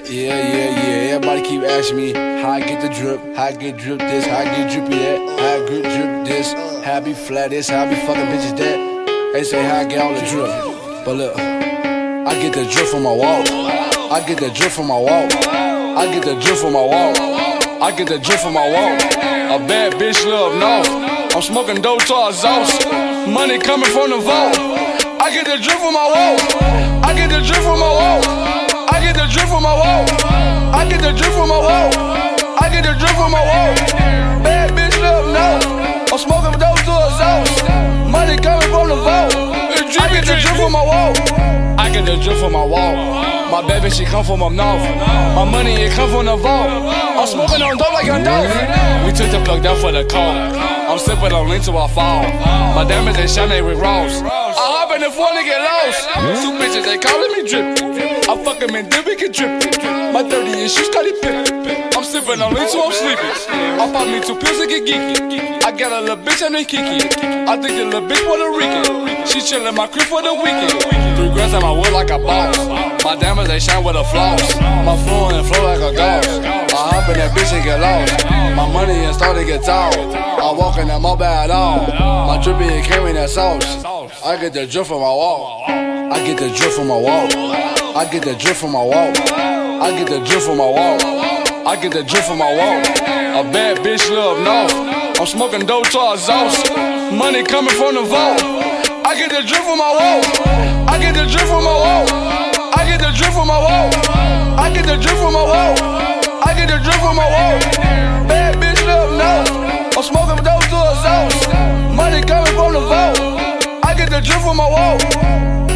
Yeah. Everybody keep asking me how I get the drip, how I get drip this, how I get drippy that, how I get drip this, how I be flat this, how I be fucking bitches that. They say how I get all the drip, but look, I get the drip from my walk. I get the drip from my walk. I get the drip from my walk. I get the drip from my walk. A bad bitch love no. I'm smoking dope to exhaust. Money coming from the vault. I get the drip from my walk. I get the drip from my walk. I get the drip from my walk. I get the drip from my walk. I get the drip from my walk. Bad bitch love no. I'm smoking dope to exhaust. Money coming from the vault. I get the drip from my walk. I get the drip from my walk. My baby, she come from up north. My money, it come from the vault. I'm smoking on dope like a dog. We took the plug down for the call. I'm sipping on lean till I fall. My diamonds, they shine, they Rick Ross. I hop in the phone to get lost. Two bitches, they calling me drip. I fuck them and then we get drip. My 30 inch shoes started pip. I'm sipping on lean till I'm sleeping. I pop me 2 pills to get geeky. I got a little bitch and they Kiki. I think the little bitch Puerto Rican. She chillin' my crib for the weekend. 3 grams on my wood like a boss. My diamonds, they shine with a floss. My flow and flow like a ghost. I hop in that bitch and get lost. My money and start to get tall. I walk in that mobile at all. My drippy and carry that sauce. I get the drip from my walk. I get the drip from my walk. I get the drip from my walk. I get the drip from my walk. I get the drip from my walk. A bad bitch love no. I'm smoking dope to exhaust. Money coming from the vault. I get the drip from my walk. I get the drip from my walk. I get the drip from my walk. I get the drip from my walk. I get the drip from my walk. Bad bitch love no. I'm smoking dope to exhaust. Money coming from the vault. I get the drip from my walk.